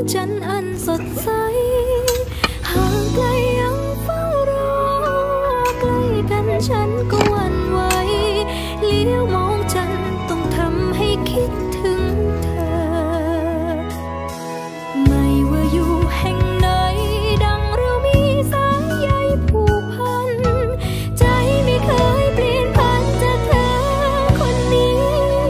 จันทร์อันสดใสห่างไกลยังเฝ้ารอใกล้กันฉันก็หวั่นไหวเลี้ยวมองจันทร์ต้องทำให้คิดถึงเธอไม่ว่าอยู่แห่งไหนดังเรามีสายใยผูกพันใจไม่เคยเปลี่ยนพันจากเธอคนนี้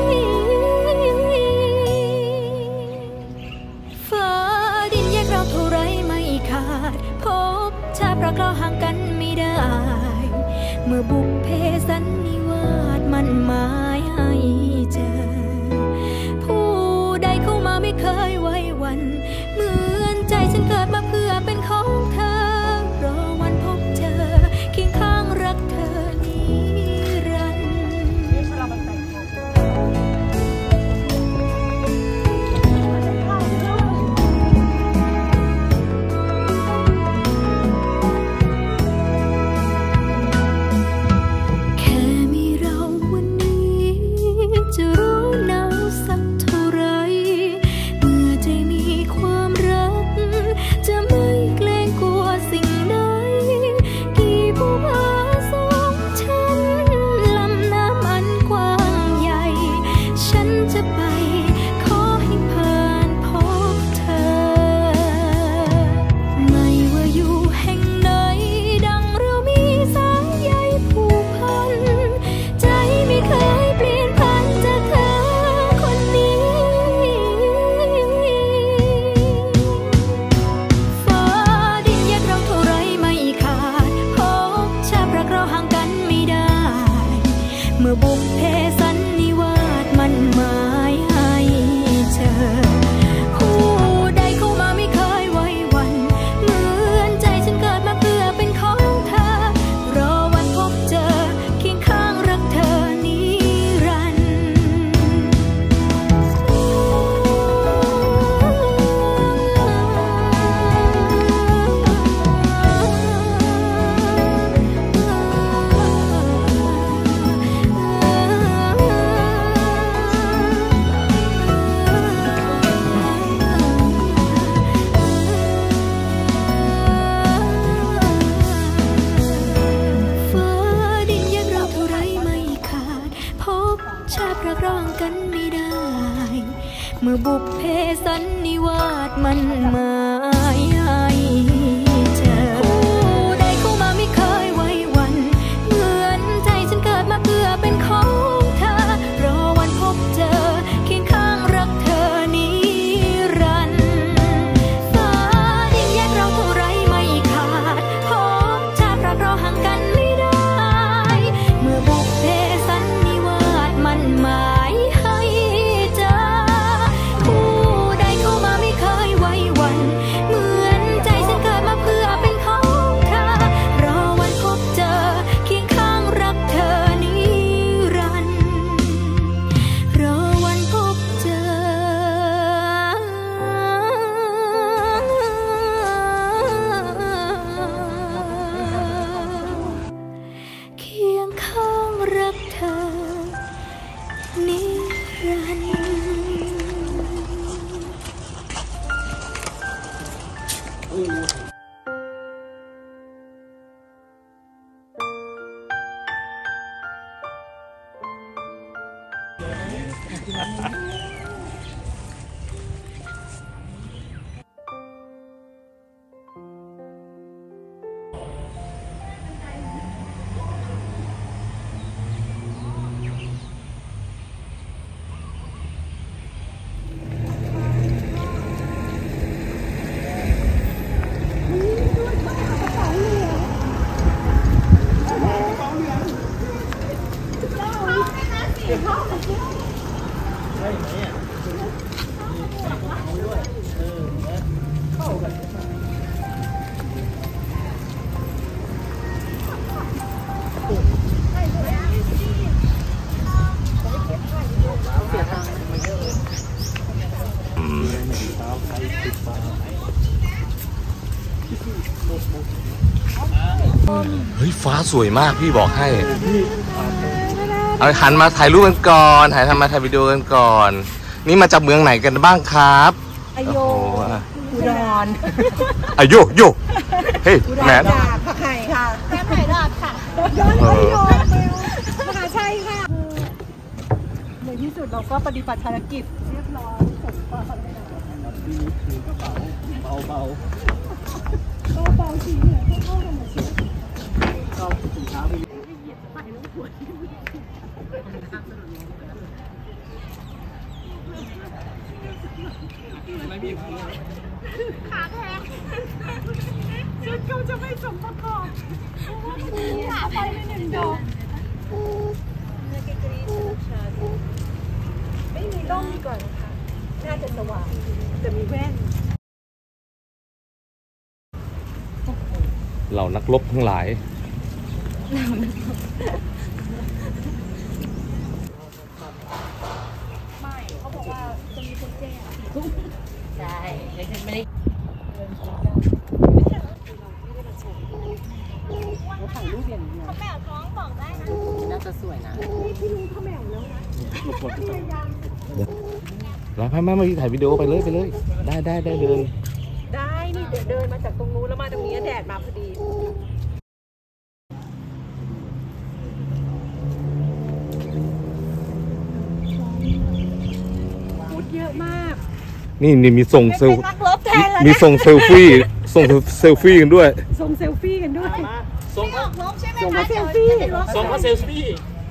ฟ้าดินแยกเราเท่าไรไม่ขาดพบชาติรักเราห่างกันไม่ได้เมื่อบุพเพสันนิวาสมันหมายให้เจอผู้ใดเข้ามาไม่เคยไว้วันเหมือนใจฉันเกิดมาเพื่อเป็นของเธอรอวันพบเจอเคียงข้างรักเธอนิรันดร์แค่มีเราวันนี้จะรู้หนาวสักเท่าไรเมื่อใจมีความรักจะไม่เกรงกลัวสิ่งใดกี่ภูผาสองชั้นลำน้ำอันกว้างใหญ่ฉันจะไปขอให้ผ่านพบเธอไม่ว่าอยู่แห่งไหนดังเรามีสายใยผูกพันใจไม่เคยเปลี่ยนพันจากเธอคนนี้ฟ้าดินแยกเราเท่าไรไม่ขาดพบชาติรักเราห่างกันไม่ได้เมื่อบุพเพสันนิวาสมันหมายให้เจอผู้ใดเข้ามาไม่เคยไว้วันเหมือนใจฉันเกิดมาเพื่อเป็นของเธอรอวันพบเจอเคียงข้างรักเธอนิรันดร์ฟ้าดินแยกเราเท่าไรไม่ขาดพบชาติรักเราห่างกันไม่ได้เมื่อบุพเพสันนิวาสมันหมายให้เจอผู้ใดเข้ามาไม่เคยไว้วันเหมือนใจฉันเกิดมาเพื่อเป็นของเธอรอวันพบเจอเคียงข้างรักเธอนิรันดร์ฟ้าดินแยกเราเท่าไรไม่ขาดพบชาติรักเราห่างกันไม่ได้เมื่อบุพเพสันนิวาสมันหมายให้เจอผู้ใดเข้ามาไม่เคยไว้วันเหมือนใจฉันเกิดมาเพื่อเป็นของเธอรอวันพบเจอเคียงข้างรักเธอนิรันดร์รอวันพบเจอเคียงข้างรักเธอนิรันดร์เฮ้ยฟ้าสวยมากพี่บอกให้เอาหันมาถ่ายรูปกันก่อนถ่ายวิดีโอกันก่อนนี่มาจากเมืองไหนกันบ้างครับอโยอุดรอายุเฮ้ยแมนผักไห่ค่ะแม่ไห่รอดค่ะมหาชัยค่ะในที่สุดเราก็ปฏิบัติภารกิจเรียบร้อยส่งต่อเลยถือกระเป๋าเบาสีเหลืองเข้ากันหมดสิก็ถุงเท้าไปเหยียบไปแล้วปวดไม่มีขาแทงชุดเขาจะไม่สมประกอบขาไปในหนึ่งดอกไม่มีร่มดีกว่านะคะน่าจะสว่างจะมีแว่นเหล่านักรบทั้งหลายไม่เขาบอกว่าจะมีคนแจ้งใช่ไม่ได้ถ่ายรูปอย่างเดียวเขาแมวท้องบอกได้นะน่าจะสวยนะพี่ลุงเขาแมวแล้วนะแล้วพ่อแม่มาถ่ายวิดีโอไปเลยได้เดินได้นี่เดินมาจากตรงนู้นแล้วมาตรงนี้แดดมาพอดีพูดเยอะมากนี่มีส่งเซลมีส่งเซลฟี่กันด้วยส่งเซลฟี่กันด้วยส่งเซลฟี่ส่งเซลฟี่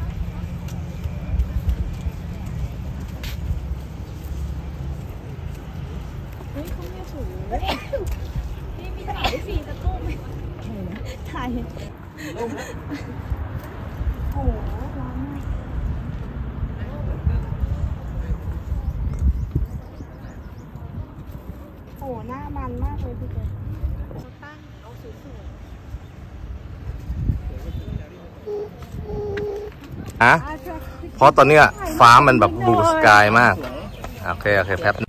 พี่มีถ่ายได้4 สักรูปไหมถ่ายโอ้โหร้อนมากโอ้หน้ามันมากเลยพี่เจ๊ตั้งเอาสวยๆเพราะตอนเนี้ยฟ้ามันแบบบลูสกายมากโอเคแป๊บ